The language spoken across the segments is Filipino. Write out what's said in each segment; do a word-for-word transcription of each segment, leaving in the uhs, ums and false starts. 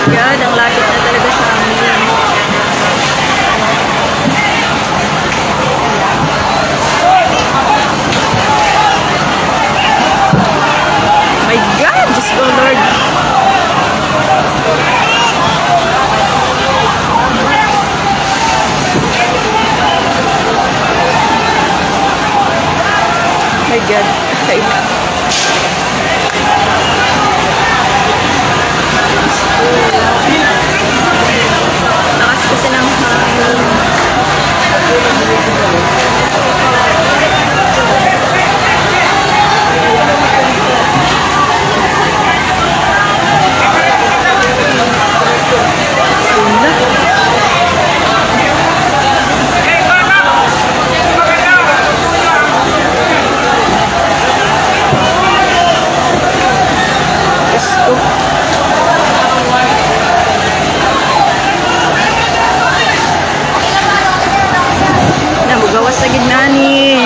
God, ang lapit na talaga sa amin. My God, just go Lord. My God, okay. Lakas kasi ng hangin. Gawas sa gitna ni.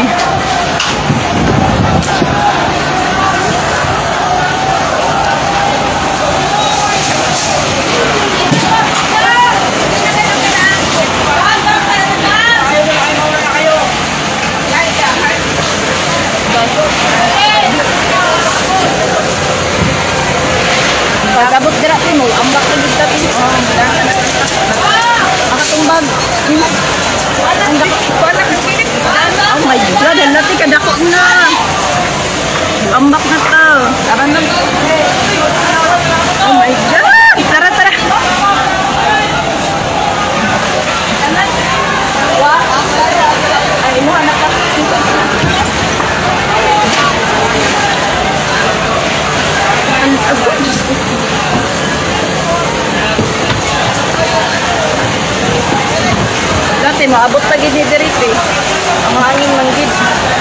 Pagabot dira mo, ambak na gid dati. Akatumbag. Oh my God, halati ka dako na. Ambak na to. Aran lang. Oh my God. Tara, tara. Ay, mo anak ka. Ang agad. Dati maabot pa gid ni diri eh. Ang hangin man gid.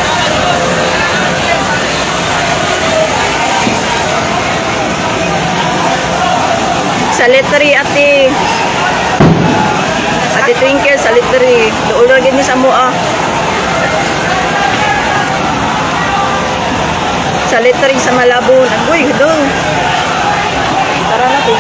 Sa lettery ate. Ate Twinkle sa lettery. Doon ra gid ni sa mua. Sa lettery sa Malabon. Uy, doon. Tara na po.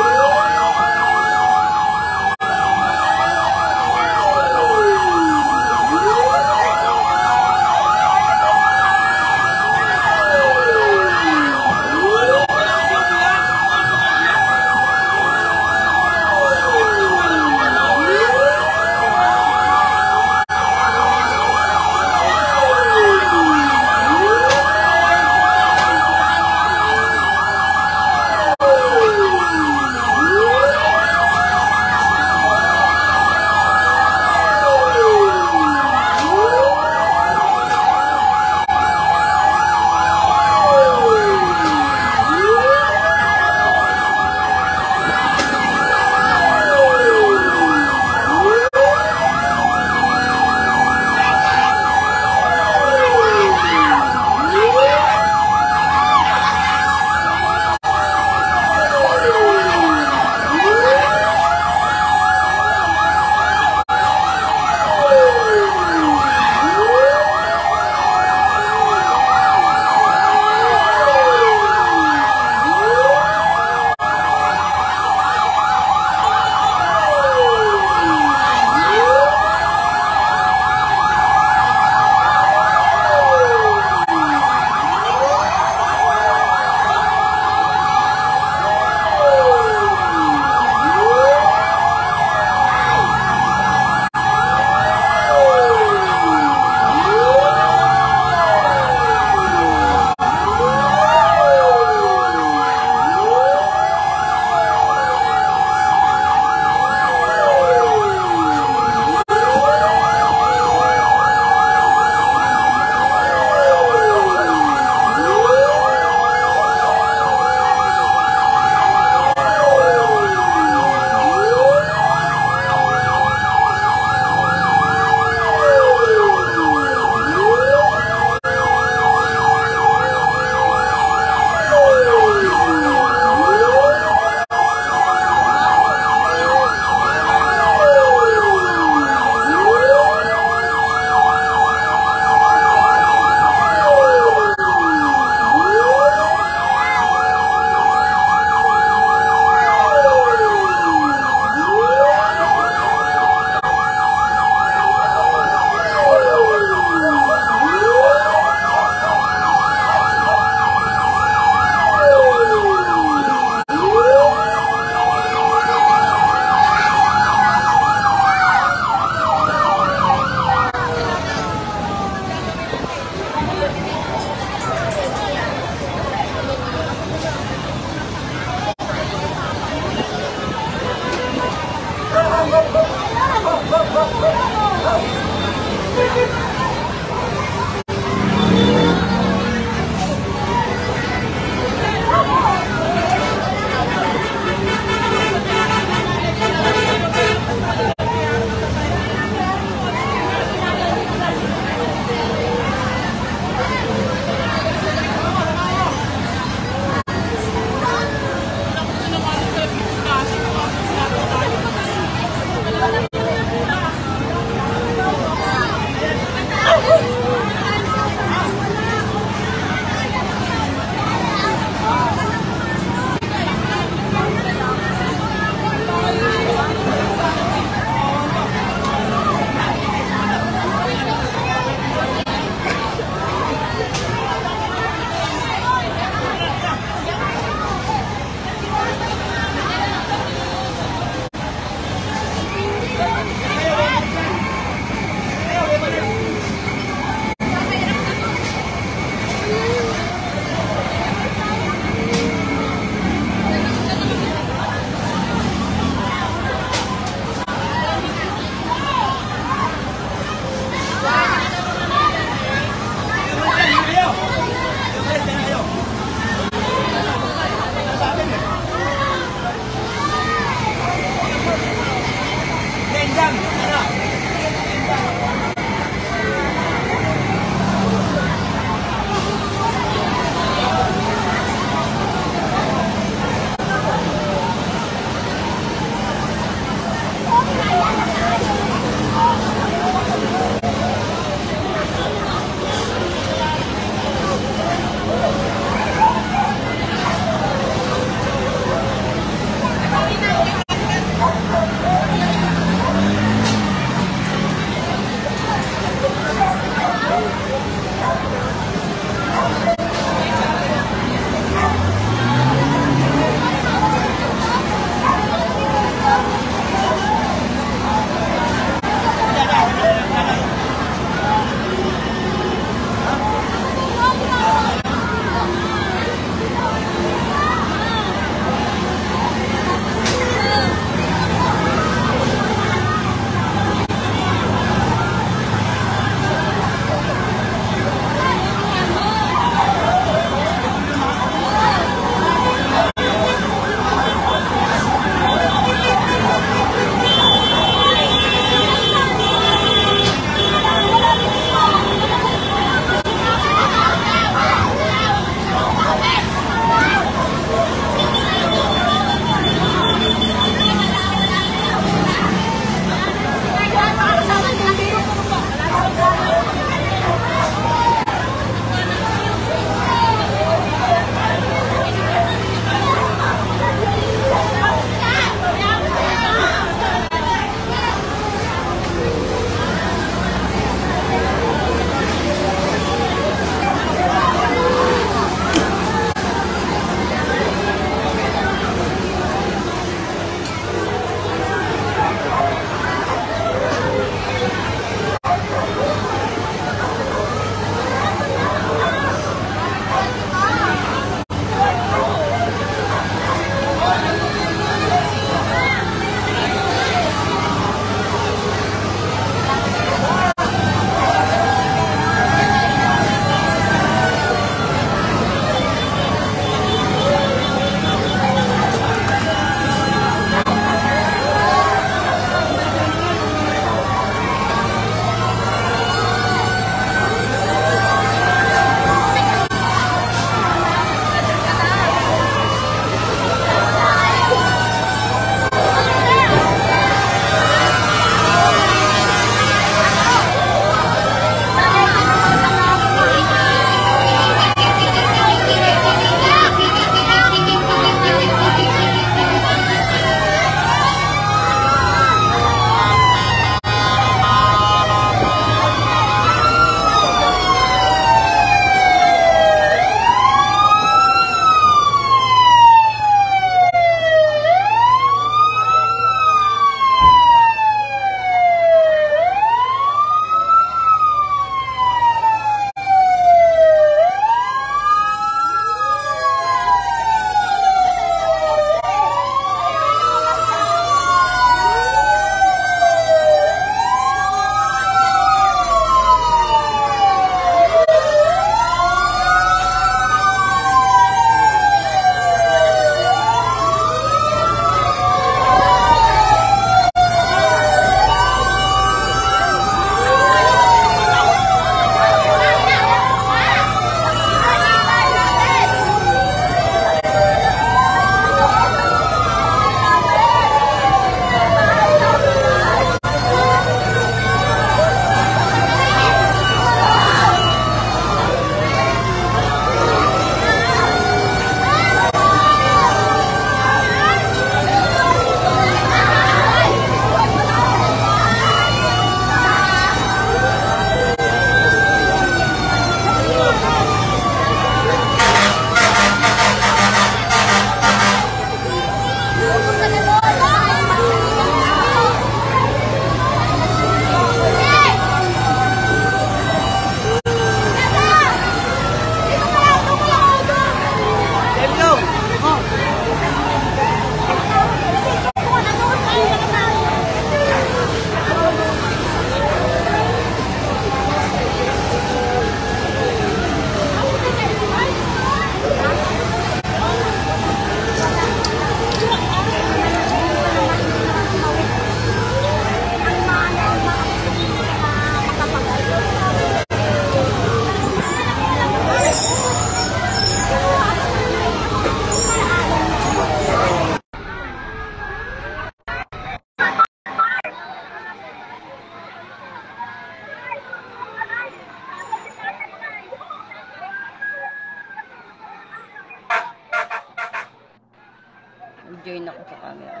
Join ako sa camera.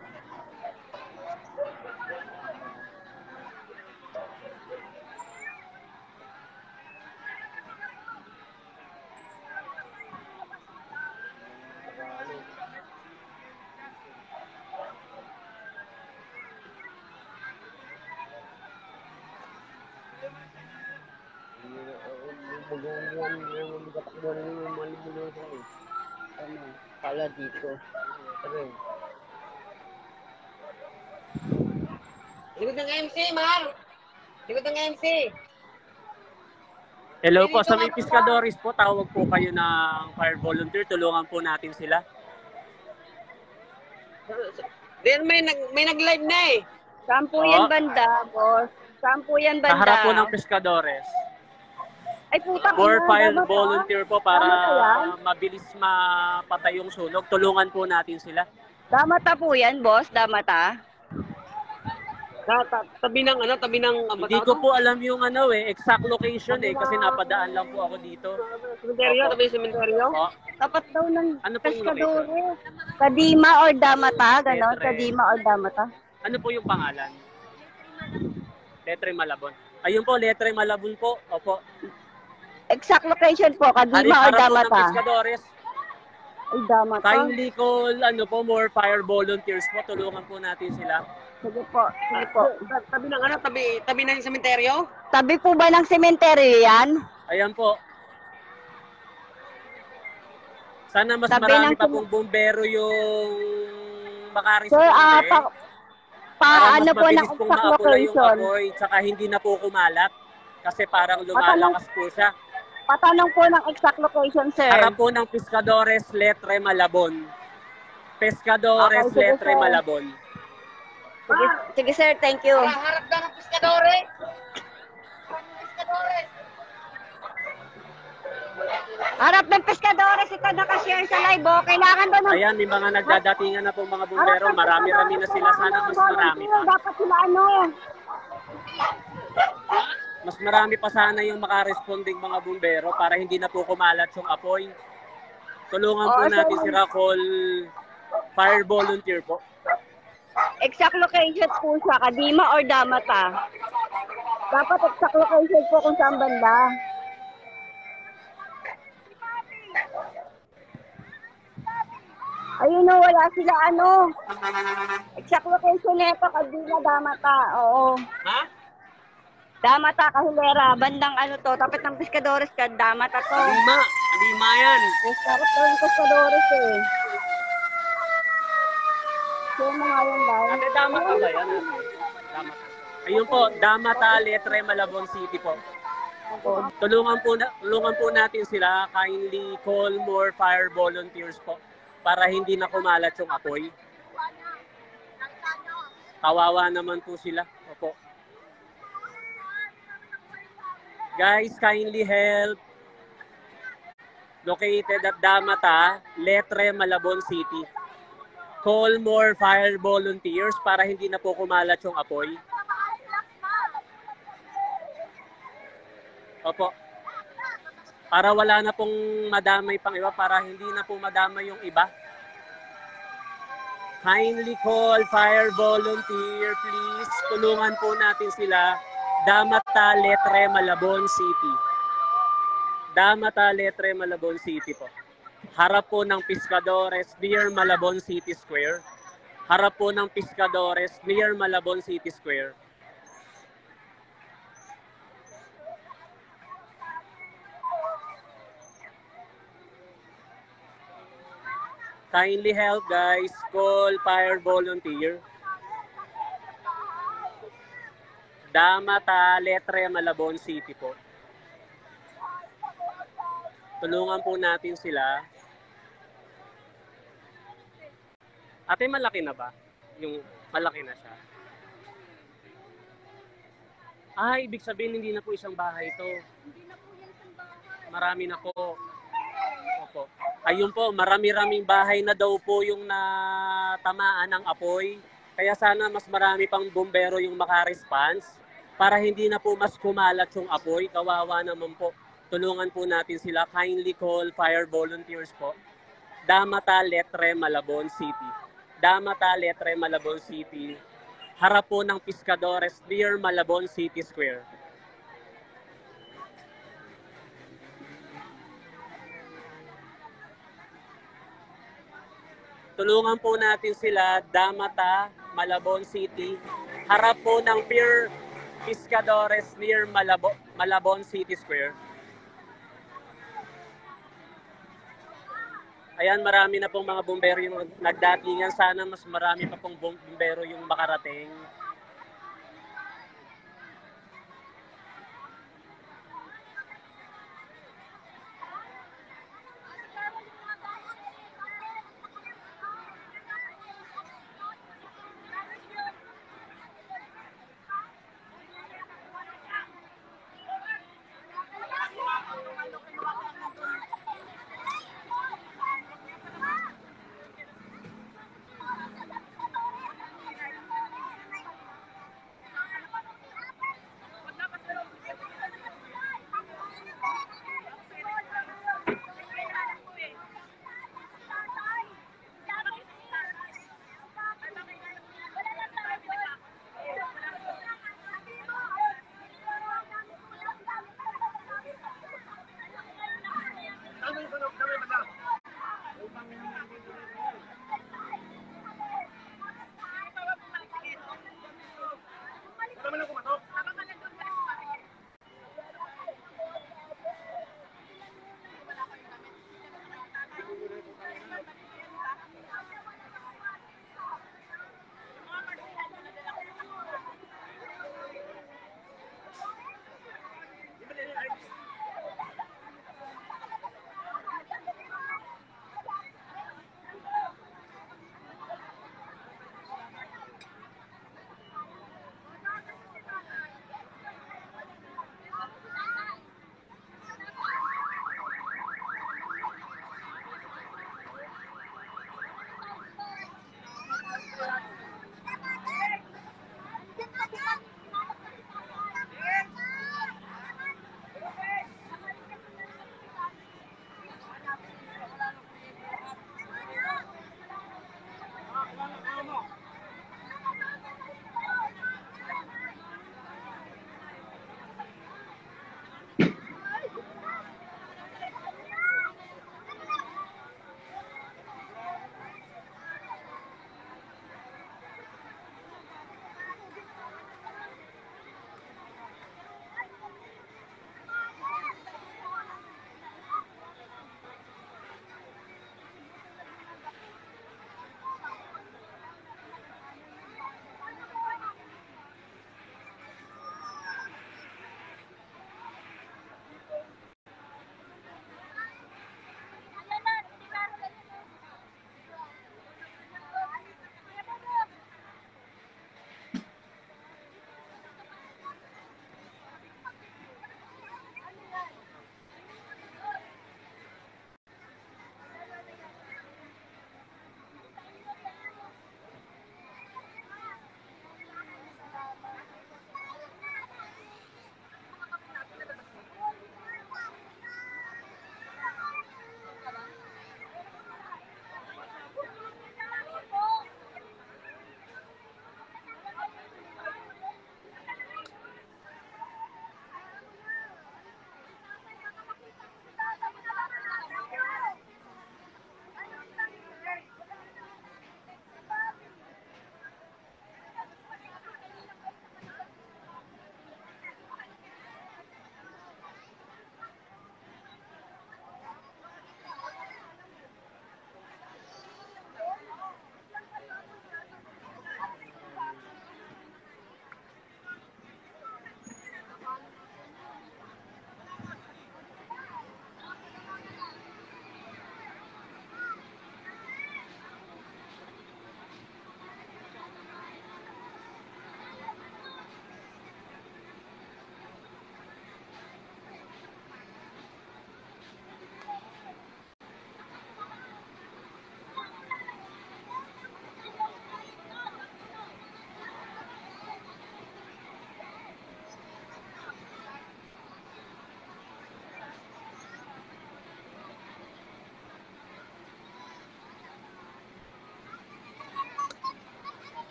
Ano? Pala dito. Likod ng M C, Mar! Likod ng M C! Hello po, sa may Piscadores po, tawag po kayo ng fire volunteer, tulungan po natin sila. Then may nag may nag-live na eh. Saan po Oh. yan banda, boss? Saan po yan banda? Kaharap po ng Piscadores. Ay, putang For ina, fire damat, volunteer po para Tama ba yan? mabilis mapatay yung sunog, tulungan po natin sila. Damata po yan, boss? Damata? Sa ta tabi ng ano, tabi ng uh, Hindi ko po alam yung ano eh, exact location eh, kasi napadaan lang po ako dito. Cementerio, tabi ng cementerio. Po. Tapat daw ng Ano po yung Pescadores. Kadima or Damata, gano'n? Letre. Kadima or Damata. Ano po yung pangalan? Letre Malabon. Ayun po, Letre Malabon po. Opo. Exact location po, Kadima or Harap po ng Damata? Piscadores. Ay, Damata. Kindly call ano po, more fire volunteers po. Tulungan po natin sila. Sige po, sige po. Ta- Tabi ng ano, tabi tabi ng cementerio. Tabi po ba ng sementeryo yan? Ayan po. Sana mas Tabi marami ng pa sim- pong bumbero yung makaresponde. Sir, ah, pa, pa para mas ano po ng mabilis pong exact maapula yung location? apoy, tsaka hindi na po kumalat. Kasi parang lumalakas po siya. Patanong po ng exact location, sir. Harap po ng Pescadores, Letre Malabon. Pescadores, Okay, sige, Letre sir. Malabon. Sige, sige, sir, thank you. Harap daw ng Pescadores. Pescadores. Harap ng Pescadores, ito nakashare sa live, oh. Kailangan doon ng... Ayan, may mga nagdadatingan na po mga bumbero. Marami-rami na sila. Sana mas marami pa. Dapat sila ano. Mas marami pa sana yung makaresponding mga bumbero para hindi na po kumalat yung apoy. Tulungan po Oo, natin sir. si Racol Fire Volunteer po. Exact location po siya, Kadima or Damata. Dapat exact location po kung saan banda. Ayun o, wala sila ano. Exact location nito, Kadima, Damata. Oo. Ha? Damata, Kahilera, bandang ano to, tapat ng Pescadores ka, Damata to. Lima. Lima yan. Sarap to yung Pescadores eh. Kaya mo nga yan dahil. Ate, Damata ba yan? Ate? Damata. Ayun po, Damata, Letre, Malabon City po. Tulungan po, na, tulungan po natin sila. Kindly call more fire volunteers po para hindi na kumalat yung apoy. Kawawa naman po sila. Opo. Guys, kindly help. Located at Damata, Letre, Malabon City. Call more fire volunteers para hindi na po kumalat yung apoy. Opo. Para wala na pong madamay pang iba, para hindi na po madamay yung iba. Kindly call fire volunteer, please. Tulungan po natin sila. Damata, Letre, Malabon City. Damata, Letre, Malabon City po. Harap po ng Pescadores near Malabon City Square. Harap po ng Pescadores near Malabon City Square. Kindly help guys. Call fire volunteer. Damata, Letre, Malabon City po. Tulungan po natin sila. Ate, malaki na ba? Yung malaki na siya. Ah, ibig sabihin hindi na po isang bahay ito. Hindi na po yan isang bahay. Marami na po. Opo. Ayun po, marami-raming bahay na daw po yung natamaan ng apoy. Kaya sana mas marami pang bumbero yung makaresponse para hindi na po mas kumalat yung apoy. Kawawa naman po. Tulungan po natin sila. Kindly call fire volunteers po. Damata, Letre, Malabon City. Damata Letre, Malabon City. Harap po ng Piscadores near Malabon City Square. Tulungan po natin sila, Damata, Malabon City. Harap po ng Pier Piscadores near Malabo, Malabon City Square. Ayan, marami na pong mga bumbero yung nagdatingan. Sana mas marami pa pong bumbero yung makarating.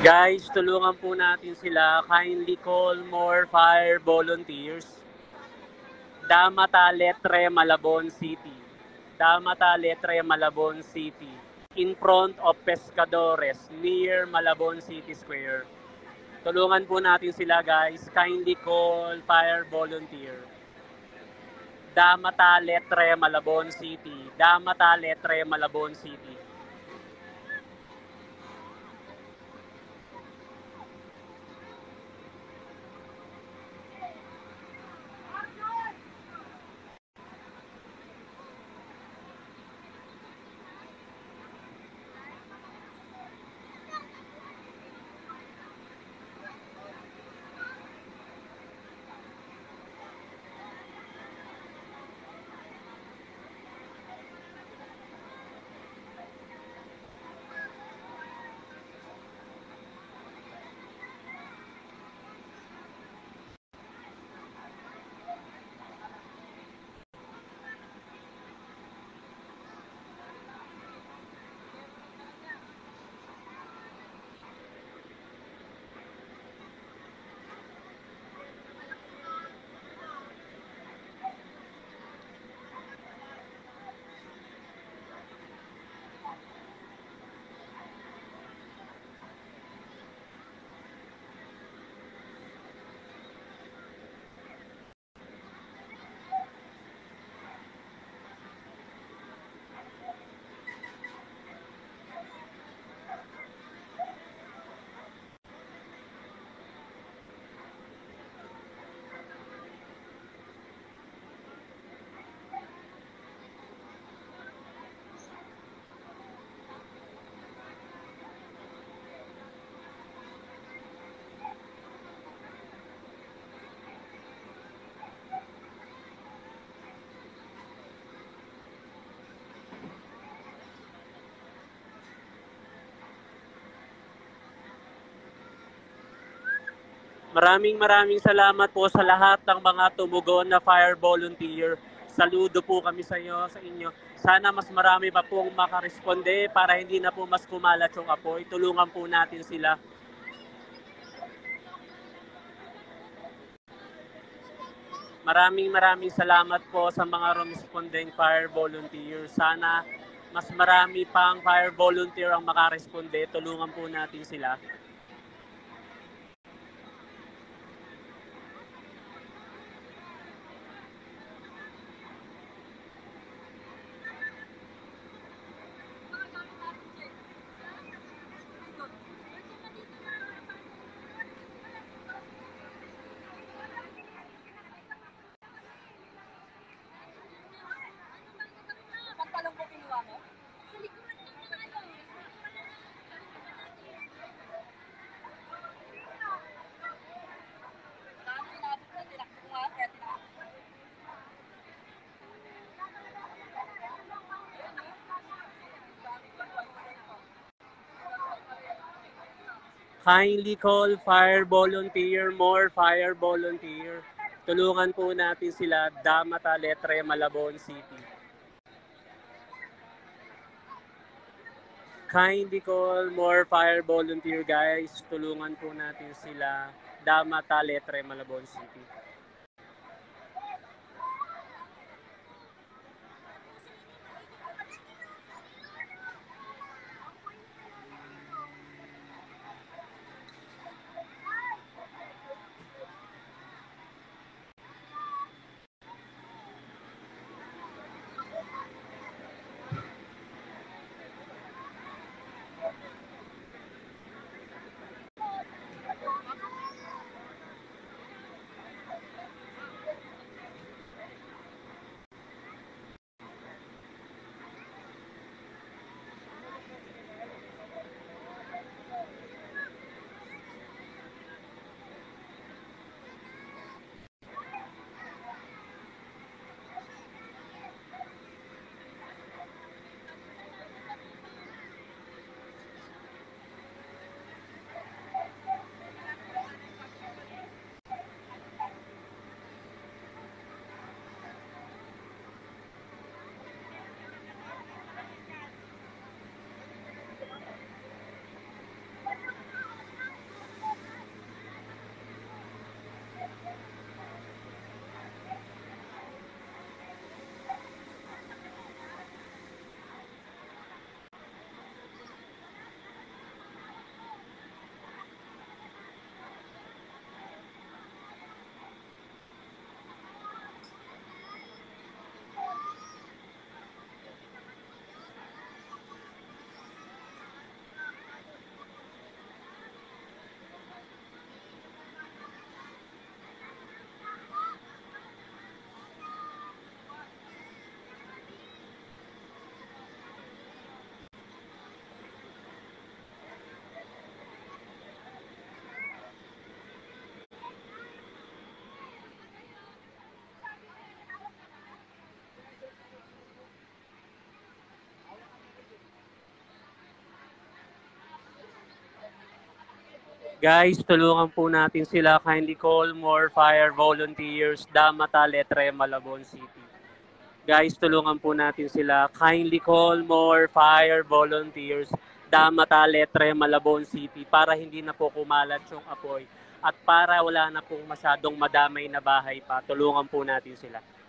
Guys, tulungan po natin sila. Kindly call more fire volunteers. Damata Letre, Malabon City. Damata Letre, Malabon City. In front of Pescadores, near Malabon City Square. Tulungan po natin sila guys. Kindly call fire volunteer. Damata Letre, Malabon City. Damata Letre, Malabon City. Maraming maraming salamat po sa lahat ng mga tumugon na fire volunteer. Saludo po kami sa inyo, sa inyo. Sana mas marami pa pong makaresponde para hindi na po mas kumalat yung apoy. Tulungan po natin sila. Maraming maraming salamat po sa mga rumesponding fire volunteer. Sana mas marami pang fire volunteer ang makaresponde. Tulungan po natin sila. Kindly call fire volunteer, more fire volunteer. Tulungan po natin sila, Damata Letre, Malabon City. Kindly call more fire volunteer guys. Tulungan po natin sila, Damata Letre, Malabon City. Guys, tulungan po natin sila. Kindly call more fire volunteers, Damata, Letre, Malabon City. Guys, tulungan po natin sila. Kindly call more fire volunteers, Damata, Letre, Malabon City para hindi na po kumalat yung apoy at para wala na pong masyadong madamay na bahay pa. Tulungan po natin sila.